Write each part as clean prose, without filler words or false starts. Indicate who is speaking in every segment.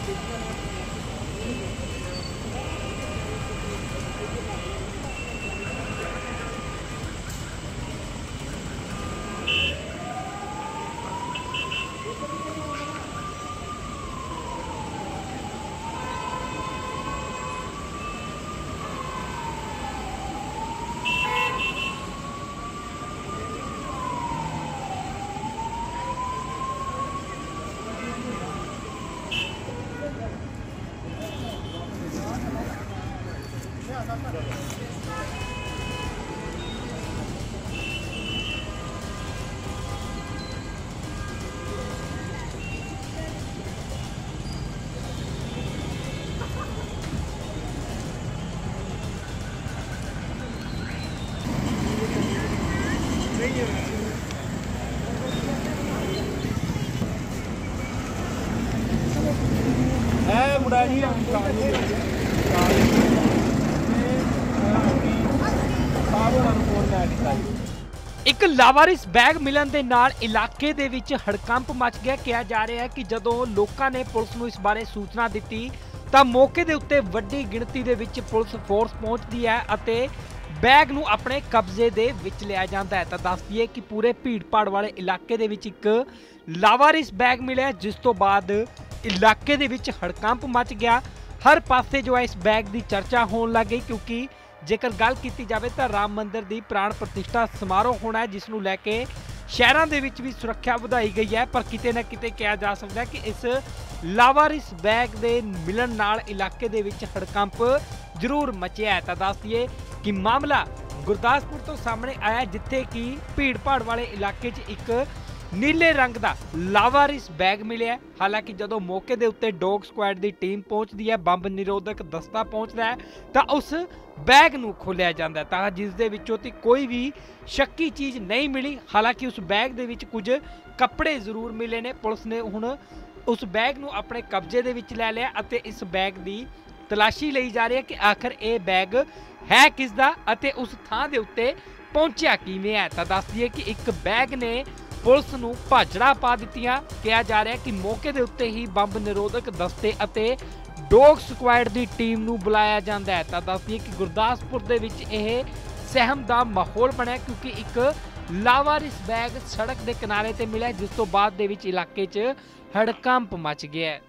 Speaker 1: ਇੱਕ ਲਾਵਾਰਿਸ ਬੈਗ ਮਿਲਣ ਦੇ ਨਾਲ ਇਲਾਕੇ ਦੇ ਵਿੱਚ ਹੜਕੰਪ ਮਚ ਗਿਆ। ਕਿਹਾ ਜਾ ਰਿਹਾ ਹੈ ਕਿ ਜਦੋਂ ਲੋਕਾਂ ਨੇ ਪੁਲਿਸ ਨੂੰ ਇਸ ਬਾਰੇ ਸੂਚਨਾ ਦਿੱਤੀ ਤਾਂ ਮੌਕੇ ਦੇ ਉੱਤੇ ਵੱਡੀ ਗਿਣਤੀ ਦੇ ਵਿੱਚ ਪੁਲਿਸ ਫੋਰਸ ਪਹੁੰਚਦੀ ਹੈ ਅਤੇ ਬੈਗ ਨੂੰ ਆਪਣੇ ਕਬਜ਼ੇ ਦੇ ਵਿੱਚ ਲਿਆ ਜਾਂਦਾ ਹੈ। ਤਾਂ ਦੱਸ ਦਈਏ ਕਿ ਪੂਰੇ ਭੀੜ-ਭਾੜ ਵਾਲੇ ਇਲਾਕੇ ਦੇ ਵਿੱਚ ਇੱਕ ਲਾਵਾਰਿਸ ਬੈਗ ਮਿਲਿਆ, ਜਿਸ ਤੋਂ ਬਾਅਦ ਇਲਾਕੇ ਦੇ ਵਿੱਚ ਹੜਕੰਪ ਮਚ ਗਿਆ। ਹਰ ਪਾਸੇ ਜੋ ਹੈ ਇਸ ਬੈਗ ਦੀ ਚਰਚਾ ਹੋਣ ਲੱਗ ਗਈ, ਕਿਉਂਕਿ ਜੇਕਰ ਗੱਲ ਕੀਤੀ ਜਾਵੇ ਤਾਂ ਰਾਮ ਮੰਦਿਰ ਦੀ ਪ੍ਰਾਣ ਪ੍ਰਤਿਸ਼ਠਾ ਸਮਾਰੋਹ ਹੋਣਾ ਹੈ, ਜਿਸ ਨੂੰ ਲੈ ਕੇ ਸ਼ਹਿਰਾਂ ਦੇ ਵਿੱਚ ਵੀ ਸੁਰੱਖਿਆ ਵਧਾਈ ਗਈ ਹੈ। ਪਰ ਕਿਤੇ ਨਾ ਕਿਤੇ ਕਿਹਾ ਜਾ ਸਕਦਾ ਹੈ ਕਿ ਇਸ ਲਾਵਾਰਿਸ ਬੈਗ ਦੇ ਮਿਲਣ ਨਾਲ ਇਲਾਕੇ ਦੇ ਵਿੱਚ ਹੜਕੰਪ ਜ਼ਰੂਰ ਮਚਿਆ ਹੈ। ਤਾਂ ਦੱਸ ਦਈਏ ਕਿ ਮਾਮਲਾ ਗੁਰਦਾਸਪੁਰ ਤੋਂ ਸਾਹਮਣੇ ਆਇਆ, ਜਿੱਥੇ ਕਿ ਭੀੜ-ਭਾੜ ਵਾਲੇ ਇਲਾਕੇ 'ਚ ਇੱਕ ਨੀਲੇ ਰੰਗ ਦਾ ਲਾਵਾਰਿਸ ਬੈਗ ਮਿਲਿਆ। ਹਾਲਾਂਕਿ ਜਦੋਂ ਮੌਕੇ ਦੇ ਉੱਤੇ ਡੌਗ ਸਕੁਐਡ ਦੀ ਟੀਮ ਪਹੁੰਚਦੀ ਹੈ, ਬੰਬ ਨਿਰੋਧਕ ਦਸਤਾ ਪਹੁੰਚਦਾ ਹੈ, ਤਾਂ ਉਸ ਬੈਗ ਨੂੰ ਖੋਲ੍ਹਿਆ ਜਾਂਦਾ ਤਾਂ ਜਿਸ ਦੇ ਵਿੱਚੋਂ ਤੇ ਕੋਈ ਵੀ ਸ਼ੱਕੀ ਚੀਜ਼ ਨਹੀਂ ਮਿਲੀ। ਹਾਲਾਂਕਿ ਉਸ ਬੈਗ ਦੇ ਵਿੱਚ ਕੁਝ ਕੱਪੜੇ ਜ਼ਰੂਰ ਮਿਲੇ ਨੇ। ਪੁਲਿਸ ਨੇ ਹੁਣ ਉਸ ਬੈਗ ਨੂੰ ਆਪਣੇ ਕਬਜ਼ੇ ਦੇ ਵਿੱਚ ਲੈ ਲਿਆ ਅਤੇ ਇਸ ਬੈਗ ਦੀ ਤਲਾਸ਼ੀ ਲਈ ਜਾ ਰਹੀ ਹੈ ਕਿ ਆਖਰ ਇਹ ਬੈਗ ਹੈ ਕਿਸ ਦਾ ਅਤੇ ਉਸ ਥਾਂ ਦੇ ਉੱਤੇ ਪਹੁੰਚਿਆ ਕਿਵੇਂ ਹੈ। ਤਾਂ ਦੱਸ ਦਈਏ ਕਿ ਇੱਕ ਬੈਗ ਨੇ ਪੁਲਿਸ ਨੂੰ ਭਾਜੜਾ ਪਾ ਦਿੱਤੀਆਂ। ਕਿਹਾ ਜਾ ਰਿਹਾ ਕਿ ਮੌਕੇ ਦੇ ਉੱਤੇ ਹੀ ਬੰਬ ਨਿਰੋਧਕ ਦਸਤੇ ਅਤੇ ਡੌਗ ਸਕੁਐਡ ਦੀ ਟੀਮ ਨੂੰ ਬੁਲਾਇਆ ਜਾਂਦਾ ਹੈ। ਤਾਂ ਦੱਸ ਦਈਏ ਕਿ ਗੁਰਦਾਸਪੁਰ ਦੇ ਵਿੱਚ ਇਹ ਸਹਿਮ ਦਾ ਮਾਹੌਲ ਬਣਿਆ, ਕਿਉਂਕਿ ਇੱਕ ਲਾਵਾਰਿਸ ਬੈਗ ਸੜਕ ਦੇ ਕਿਨਾਰੇ ਤੇ ਮਿਲਿਆ, ਜਿਸ ਤੋਂ ਬਾਅਦ ਦੇ ਵਿੱਚ ਇਲਾਕੇ 'ਚ ਹੜਕੰਪ ਮਚ ਗਿਆ।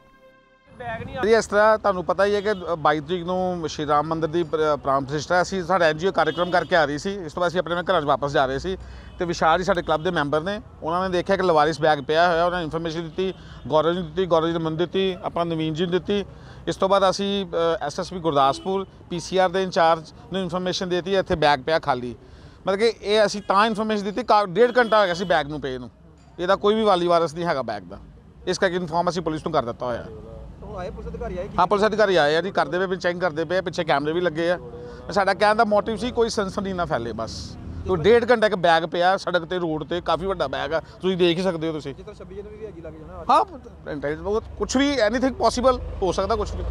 Speaker 2: ਇਸ ਤਰ੍ਹਾਂ ਤੁਹਾਨੂੰ ਪਤਾ ਹੀ ਹੈ ਕਿ 22 ਤਰੀਕ ਨੂੰ ਸ਼੍ਰੀ ਰਾਮ ਮੰਦਿਰ ਦੀ ਪ੍ਰਾਣ ਪ੍ਰਤਿਸ਼ਠਾ ਅਸੀਂ ਸਾਡਾ NGO ਕਾਰਜਕ੍ਰਮ ਕਰਕੇ ਆ ਰਹੀ ਸੀ। ਇਸ ਤੋਂ ਬਾਅਦ ਅਸੀਂ ਆਪਣੇ ਘਰਾਂ 'ਚ ਵਾਪਸ ਜਾ ਰਹੇ ਸੀ ਤੇ ਵਿਸ਼ਾਲ ਜੀ ਸਾਡੇ ਕਲੱਬ ਦੇ ਮੈਂਬਰ ਨੇ, ਉਹਨਾਂ ਨੇ ਦੇਖਿਆ ਕਿ ਲਾਵਾਰਿਸ ਬੈਗ ਪਿਆ ਹੋਇਆ। ਉਹਨਾਂ ਨੇ ਇਨਫੋਰਮੇਸ਼ਨ ਦਿੱਤੀ, ਗੌਰਵ ਜੀ ਦਿੱਤੀ, ਗੌਰਵ ਜੀ ਨੇ ਮੈਨੂੰ ਦਿੱਤੀ, ਆਪਾਂ ਨਵੀਨ ਜੀ ਨੂੰ ਦਿੱਤੀ। ਇਸ ਤੋਂ ਬਾਅਦ ਅਸੀਂ SSP ਗੁਰਦਾਸਪੁਰ PCR ਦੇ ਇੰਚਾਰਜ ਨੂੰ ਇਨਫੋਰਮੇਸ਼ਨ ਦਿੱਤੀ ਇੱਥੇ ਬੈਗ ਪਿਆ ਖਾਲੀ। ਮਤਲਬ ਕਿ ਇਹ ਅਸੀਂ ਤਾਂ ਇਨਫੋਰਮੇਸ਼ਨ ਦਿੱਤੀ, 1.5 ਘੰਟਾ ਹੋ ਗਿਆ ਸੀ ਬੈਗ ਨੂੰ ਪਏ ਨੂੰ। ਇਹਦਾ ਕੋਈ ਵੀ ਵਾਲੀ ਵਾਰਸ ਨਹੀਂ ਹੈਗਾ ਬੈਗ ਦਾ, ਇਸ ਕਰਕੇ ਇਨਫੋਰਮ ਅਸੀਂ ਪੁਲਿਸ ਨੂੰ ਕਰ ਦਿੱਤਾ ਹੋਇਆ। हाँ पुलिस अधिकारी आए हैं जी, करते पे चेक करते पे, पिछे कैमरे भी लगे है। साडा कहने का मोटिव सी कोई सनसनी ना फैले बस। तो 1.5 घंटे का बैग पिया सड़क ते रोड ते, काफ़ी बड़ा बैग है, तुसीं देख ही सकते हो तुसीं। हाँ कुछ भी एनीथिंग पॉसीबल हो सकता, कुछ भी।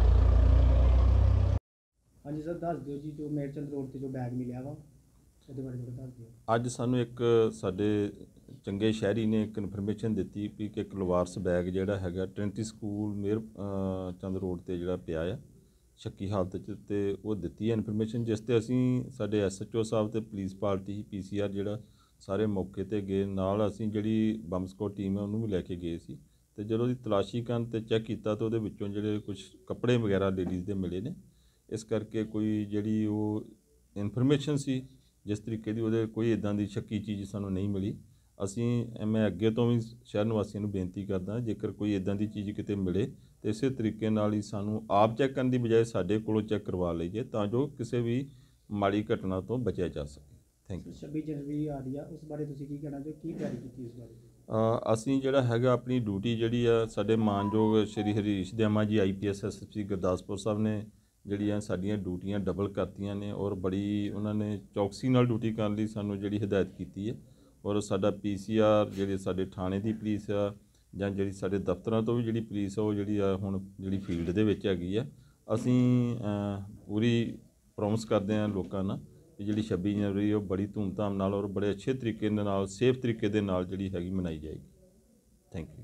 Speaker 3: हाँ जी सर, दस दिओ जी जो मेरचंद रोड ते जो बैग मिलिया वा ਉਹਦੇ ਬਾਰੇ ਥੋੜ੍ਹਾ ਦੱਸ ਦਿਓ।
Speaker 4: ਅੱਜ ਸਾਨੂੰ ਇੱਕ ਸਾਡੇ ਚੰਗੇ ਸ਼ਹਿਰੀ ਨੇ ਇੱਕ ਇਨਫੋਰਮੇਸ਼ਨ ਦਿੱਤੀ ਵੀ ਕਿ ਇੱਕ ਲਵਾਰਸ ਬੈਗ ਜਿਹੜਾ ਹੈਗਾ ਟ੍ਰਿਨਿਟੀ ਸਕੂਲ ਮੇਰ ਚੰਦ ਰੋਡ ਤੇ ਜਿਹੜਾ ਪਿਆ ਆ ਸ਼ੱਕੀ ਹਾਲਤ 'ਚ, ਤੇ ਉਹ ਦਿੱਤੀ ਹੈ ਇਨਫੋਰਮੇਸ਼ਨ, ਜਿਸ ਤੇ ਅਸੀਂ ਸਾਡੇ SHO ਸਾਹਿਬ ਤੇ ਪੁਲਿਸ ਪਾਰਟੀ PCR ਜਿਹੜਾ ਸਾਰੇ ਮੌਕੇ ਤੇ ਗਏ। ਨਾਲ ਅਸੀਂ ਜਿਹੜੀ ਬੰਬ ਸਕੁਐਡ ਟੀਮ ਹੈ ਉਹਨੂੰ ਵੀ ਲੈ ਕੇ ਗਏ ਸੀ, ਤੇ ਜਦੋਂ ਉਹਦੀ ਤਲਾਸ਼ੀ ਕਰਨ ਤੇ ਚੈੱਕ ਕੀਤਾ ਤਾਂ ਉਹਦੇ ਵਿੱਚੋਂ ਜਿਹੜੇ ਕੁਝ ਕੱਪੜੇ ਵਗੈਰਾ ਲੇਡੀਜ਼ ਦੇ ਮਿਲੇ ਨੇ। ਇਸ ਕਰਕੇ ਕੋਈ ਜਿਹੜੀ ਉਹ ਇਨਫੋਰਮੇਸ਼ਨ ਸੀ ਜਿਸ ਤਰੀਕੇ ਦੀ, ਉਹਦੇ ਕੋਈ ਇੱਦਾਂ ਦੀ ਸ਼ੱਕੀ ਚੀਜ਼ ਸਾਨੂੰ ਨਹੀਂ ਮਿਲੀ। ਅਸੀਂ ਮੈਂ ਅੱਗੇ ਤੋਂ ਵੀ ਸ਼ਹਿਰ ਨਿਵਾਸੀਆਂ ਨੂੰ ਬੇਨਤੀ ਕਰਦਾ, ਜੇਕਰ ਕੋਈ ਇੱਦਾਂ ਦੀ ਚੀਜ਼ ਕਿਤੇ ਮਿਲੇ ਤਾਂ ਇਸੇ ਤਰੀਕੇ ਨਾਲ ਹੀ ਸਾਨੂੰ ਆਪ ਚੈੱਕ ਕਰਨ ਦੀ ਬਜਾਏ ਸਾਡੇ ਕੋਲੋਂ ਚੈੱਕ ਕਰਵਾ ਲਈਏ, ਤਾਂ ਜੋ ਕਿਸੇ ਵੀ ਮਾੜੀ ਘਟਨਾ ਤੋਂ ਬਚਿਆ ਜਾ ਸਕੇ। Thank you.
Speaker 3: 26 ਜਨਵਰੀ ਆ ਰਹੀ ਆ, ਉਸ ਬਾਰੇ ਤੁਸੀਂ ਕੀ ਕਹਿਣਾ ਚਾਹੋ, ਕੀ ਤਿਆਰੀ ਕੀਤੀ ਇਸ ਬਾਰੇ?
Speaker 4: ਅਸੀਂ ਜਿਹੜਾ ਹੈਗਾ ਆਪਣੀ ਡਿਊਟੀ ਜਿਹੜੀ ਆ, ਸਾਡੇ ਮਾਨਯੋਗ ਸ਼੍ਰੀ ਹਰੀਸ਼ ਦਿਆਮਾ ਜੀ IPS SSP ਗੁਰਦਾਸਪੁਰ ਸਾਹਿਬ ਨੇ ਜਿਹੜੀਆਂ ਸਾਡੀਆਂ ਡਿਊਟੀਆਂ ਡਬਲ ਕਰਤੀਆਂ ਨੇ, ਔਰ ਬੜੀ ਉਹਨਾਂ ਨੇ ਚੌਕਸੀ ਨਾਲ ਡਿਊਟੀ ਕਰਨ ਲਈ ਸਾਨੂੰ ਜਿਹੜੀ ਹਦਾਇਤ ਕੀਤੀ ਹੈ। ਔਰ ਸਾਡਾ PCR ਜਿਹੜੇ ਸਾਡੇ ਥਾਣੇ ਦੀ ਪੁਲਿਸ ਆ ਜਾਂ ਜਿਹੜੀ ਸਾਡੇ ਦਫ਼ਤਰਾਂ ਤੋਂ ਵੀ ਜਿਹੜੀ ਪੁਲਿਸ ਆ, ਉਹ ਜਿਹੜੀ ਆ ਹੁਣ ਜਿਹੜੀ ਫੀਲਡ ਦੇ ਵਿੱਚ ਹੈਗੀ ਆ। ਅਸੀਂ ਪੂਰੀ ਪ੍ਰੋਮਿਸ ਕਰਦੇ ਹਾਂ ਲੋਕਾਂ ਨਾਲ ਕਿ ਜਿਹੜੀ 26 ਜਨਵਰੀ ਉਹ ਬੜੀ ਧੂਮਧਾਮ ਨਾਲ ਔਰ ਬੜੇ ਅੱਛੇ ਤਰੀਕੇ ਦੇ ਨਾਲ, ਸੇਫ ਤਰੀਕੇ ਦੇ ਨਾਲ ਜਿਹੜੀ ਹੈਗੀ ਮਨਾਈ ਜਾਏਗੀ। Thank you.